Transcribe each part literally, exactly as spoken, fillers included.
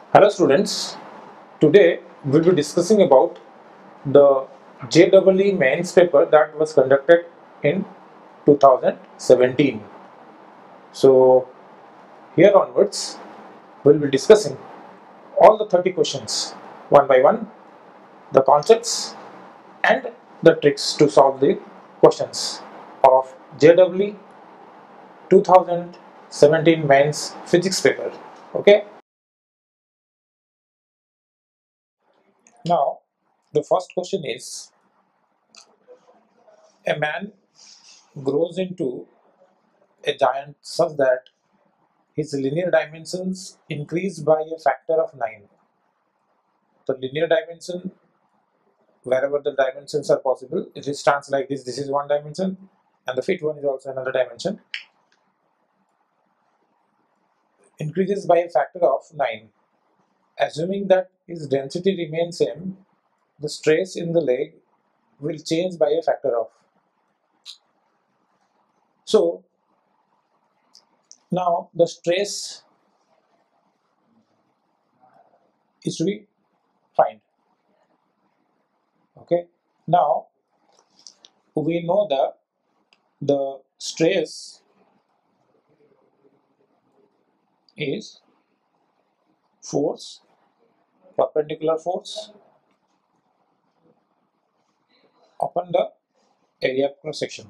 Hello students, today we'll be discussing about the J E E mains paper that was conducted in two thousand seventeen. So here onwards we'll be discussing all the thirty questions one by one, the concepts and the tricks to solve the questions of J E E two thousand seventeen mains physics paper. Okay, now the first question is: a man grows into a giant such that his linear dimensions increase by a factor of nine. The linear dimension, wherever the dimensions are possible, it stands like this. This is one dimension, and the fifth one is also another dimension. Increases by a factor of nine. Assuming that his density remains same, the stress in the leg will change by a factor of. So now the stress is to be find. Okay. Now we know that the stress is force, perpendicular force upon the area of cross section.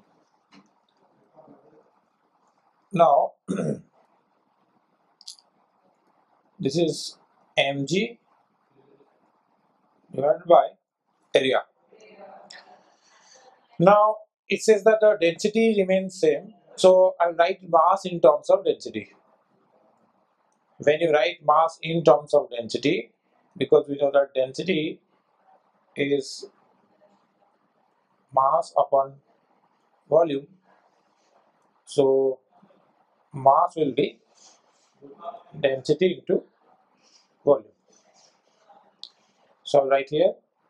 Now this is mg divided by area. Now it says that the density remains same, so I'll write mass in terms of density. When you write mass in terms of density, because we know that density is mass upon volume, so mass will be density into volume. So I'll write here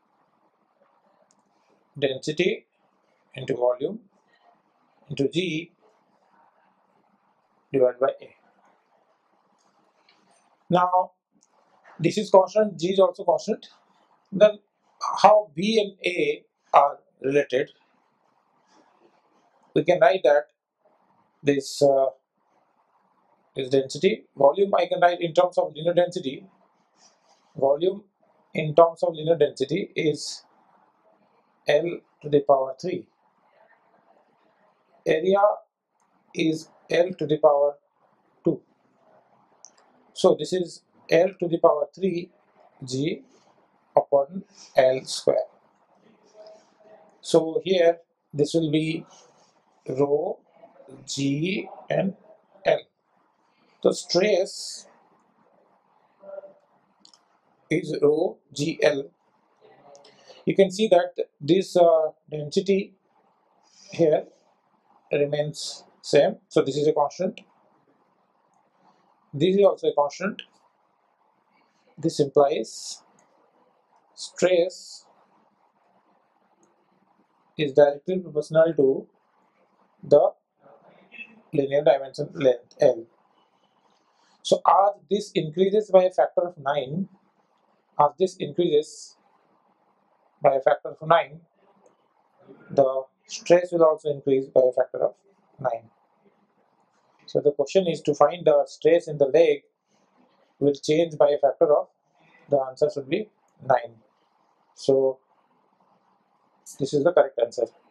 density into volume into G divided by A. Now this is constant, G is also constant. Then how B and A are related, we can write that this uh, is density. Volume I can write in terms of linear density. Volume in terms of linear density is L to the power three. Area is L to the power two. So this is L to the power three G upon L square. So here this will be rho G and L. The stress is rho G L. You can see that this uh, density here remains same. So this is a constant. This is also a constant. This implies stress is directly proportional to the linear dimension length L. So as this increases by a factor of nine, as this increases by a factor of nine, the stress will also increase by a factor of nine. So the question is to find the stress in the leg will change by a factor of, the answer should be nine. So this is the correct answer.